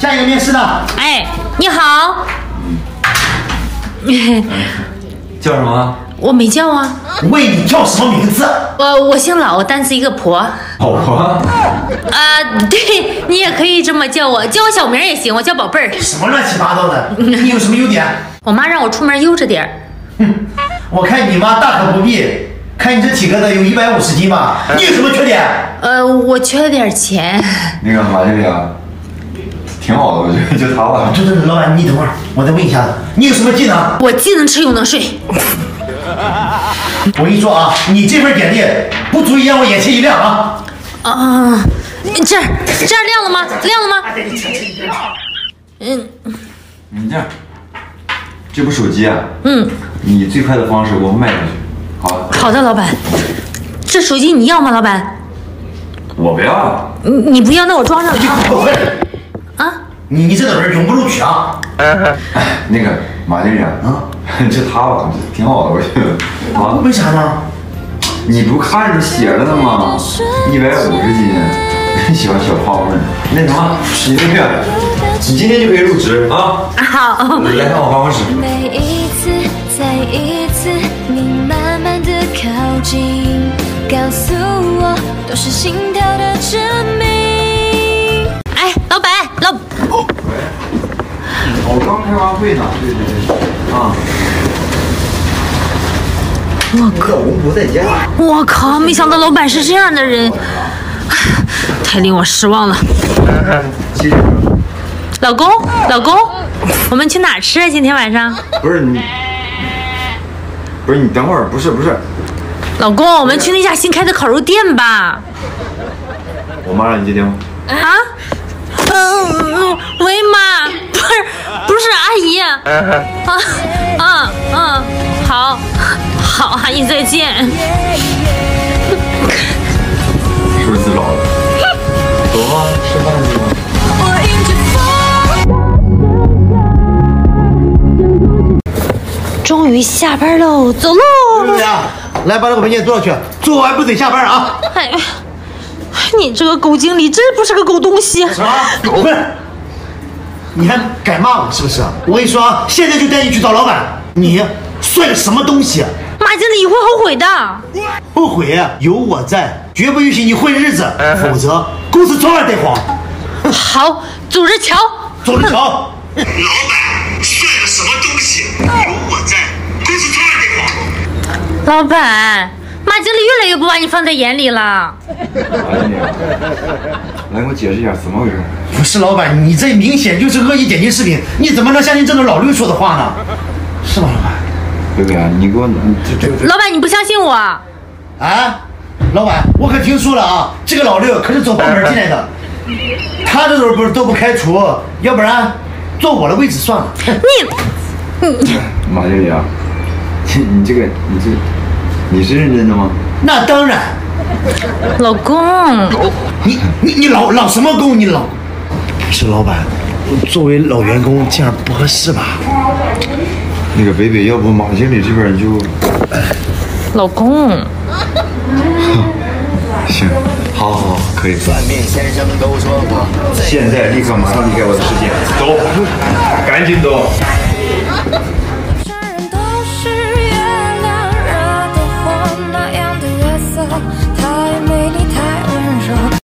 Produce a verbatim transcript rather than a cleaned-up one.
下一个面试的。 哎，你好。 叫什么？ 我没叫啊。 问你叫什么名字？ 我我姓老，单词一个婆。 老婆。 啊，对你也可以这么叫我，叫我小名也行，我叫宝贝儿。 什么乱七八糟的？你有什么优点？ 我妈让我出门悠着点儿。 哼，我看你妈大可不必。看你这体格子有一百五十斤吧？你有什么缺点？ 呃，我缺了点钱。 那个马经理啊，挺好的，我觉得就他吧。 对对对，老板，你等会儿，我再问一下子，你有什么技能？ 我既能吃又能睡。 我跟你说啊，你这份简历不足以让我眼前一亮啊！ 啊，这儿这儿亮了吗？亮了吗？嗯， 你这样，这部手机啊， 嗯， 你最快的方式给我卖出去。好， 好的，老板。这手机你要吗，老板？ 我不要。 你你不要，那我装上了。啊？ 你你这种人永不录取啊！ 那个马经理啊，就他吧，挺好的，我觉得。啊？ 为啥呢？ 你不看着写着呢吗？一百五十斤，喜欢小胖子。那什么，你那个，你今天就可以入职啊！ 好。 来看我办公室。 每一次，再一次，你慢慢的靠近，告诉我都是心跳的证明。 哎，老板，老。 哦，我刚开完会呢。对对对。啊。 我靠！ 我不在家。 我靠！没想到老板是这样的人，太令我失望了。老公，老公，我们去哪儿吃啊？今天晚上？ 不是你，不是你，等会儿，不是不是。 老公，我们去那家新开的烤肉店吧。 我妈让你接电话。 啊？嗯，喂妈，不是不是阿姨。啊啊嗯，好，好，阿姨再见。 是不是自找的？走吧，吃饭去吧。 终于下班喽，走喽！ 对呀，来把那个文件做上去，做完不准下班啊！ 哎，你这个狗经理真不是个狗东西！ 什么？不是，你还敢骂我是不是？我跟你说啊，现在就带你去找老板，你算个什么东西？ 马经理会后悔的。 后悔有我在，绝不允许你混日子，否则公司早晚得黄。 好，走着瞧， 走着瞧。老板算个什么东西？有我在，公司早晚得黄。 老板，马经理越来越不把你放在眼里了。 马经理，来给我解释一下怎么回事？ 不是老板，你这明显就是恶意点击视频，你怎么能相信这种老六说的话呢？是吧，老板？ 贝贝啊，你给我，你这这。 老板，你不相信我？ 啊，老板，我可听说了啊，这个老六可是走后门进来的，他这种不是都不开除，要不然坐我的位置算了。 你，你， 马经理啊，你这个，你这，你是认真的吗？ 那当然。 老公， 你你你老老什么公？你老不是老板，作为老员工这样不合适吧？ 那个北北，要不马经理这边就， 老公， 行，好好好，可以。 算命先生都说过， 现在立刻马上离开我的视线，走，赶紧走。